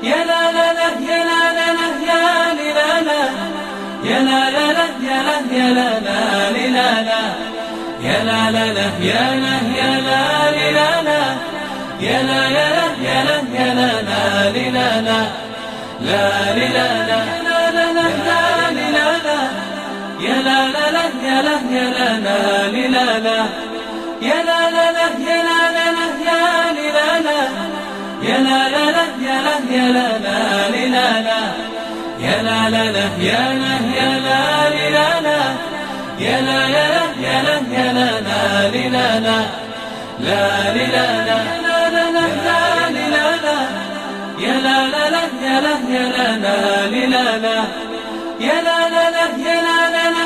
يا لا لا لا يا لا لا لا يا لا لا لا يا لا يا لا يا لا لا لا يا لا يا لا يا لا يا لا يا لا يا لا يا لا لا لا لا لا لا يا لا لا لا يا لا يا لا لا يا لا لا لا يا لا لا لا يا لا لا لا يا لا يا لا يا لا لا لا يا لا يا لا يا لا يا لا يا لا يا لا لا لا يا لا لا لا يا لا يا لا يا لا لا لا يا لا لا لا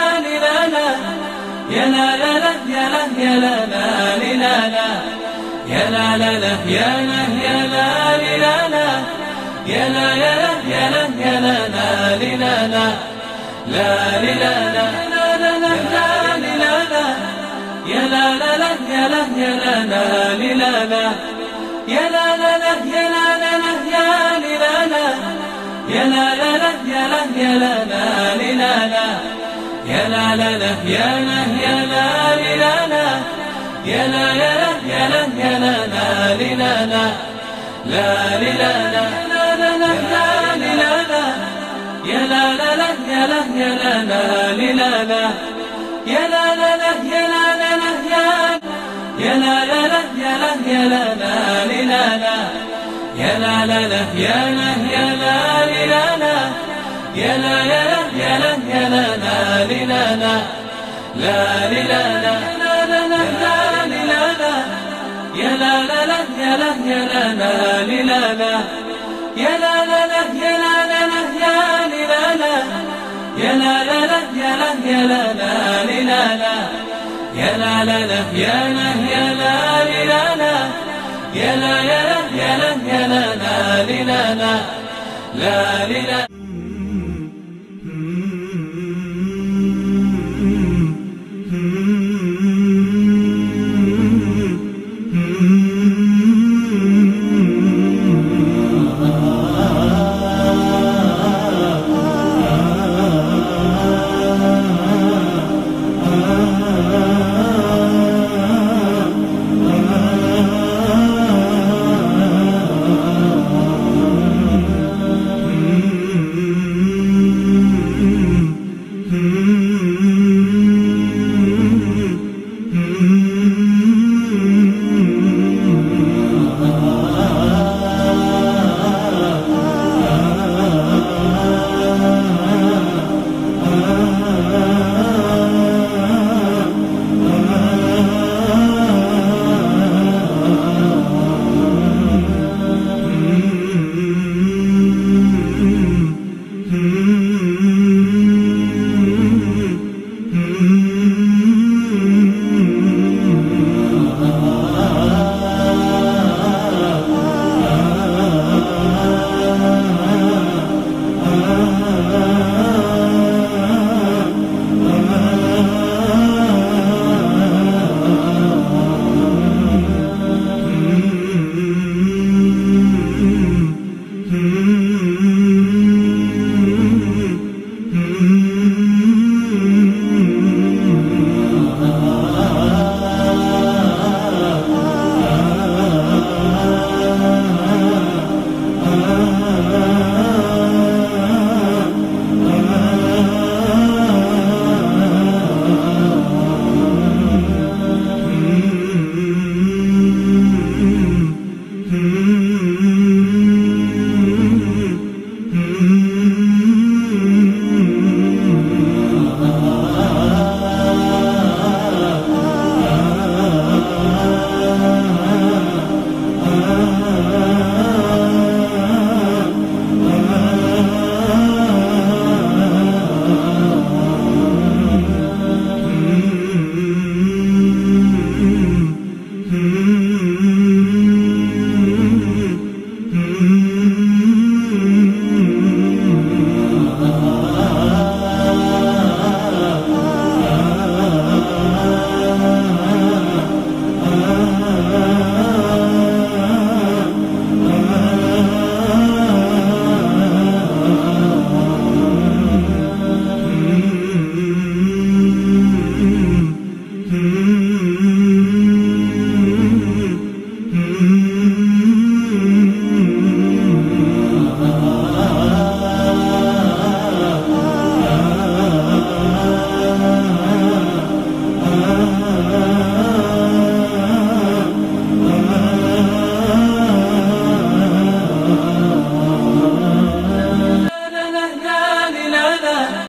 يا لا لا لا يا لا يا لا يا لا لا لا يا لا يا لا يا لا يا لا يا لا يا لا لا لا يا لا لا لا يا لا يا لا يا لا لا لا يا لا لا لا يا لا لا لا يا لا يا لا يا لا لا لا يا لا يا لا يا لا يا لا يا لا يا لا لا لا يا لا لا لا يا لا يا لا يا لا لا لا يا لا لا لا يا لا لا لا يا لا يا لا يا لا لا لا يا لا يا لا يا لا يا لا يا لا يا لا لا لا يا لا لا لا يا لا يا لا يا لا لا لا يا لا لا لا يا لا لا لا يا لا يا لا يا لا لا لا يا لا يا لا يا لا يا لا يا لا يا لا لا